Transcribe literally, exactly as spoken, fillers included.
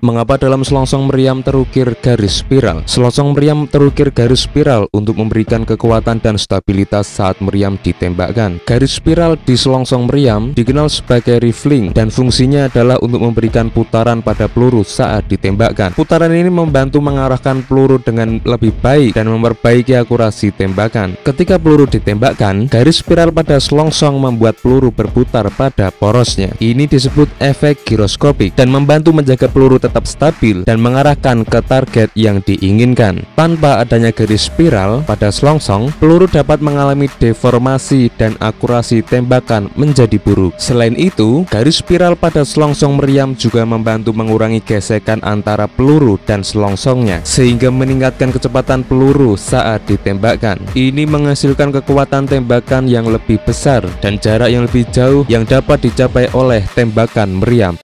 Mengapa dalam selongsong meriam terukir garis spiral? Selongsong meriam terukir garis spiral untuk memberikan kekuatan dan stabilitas saat meriam ditembakkan. Garis spiral di selongsong meriam dikenal sebagai rifling dan fungsinya adalah untuk memberikan putaran pada peluru saat ditembakkan. Putaran ini membantu mengarahkan peluru dengan lebih baik dan memperbaiki akurasi tembakan. Ketika peluru ditembakkan, garis spiral pada selongsong membuat peluru berputar pada porosnya. Ini disebut efek giroskopik dan membantu menjaga peluru tetap stabil dan mengarahkan ke target yang diinginkan. Tanpa adanya garis spiral pada selongsong, peluru dapat mengalami deformasi dan akurasi tembakan menjadi buruk. Selain itu, garis spiral pada selongsong meriam juga membantu mengurangi gesekan antara peluru dan selongsongnya, sehingga meningkatkan kecepatan peluru saat ditembakkan. Ini menghasilkan kekuatan tembakan yang lebih besar dan jarak yang lebih jauh yang dapat dicapai oleh tembakan meriam.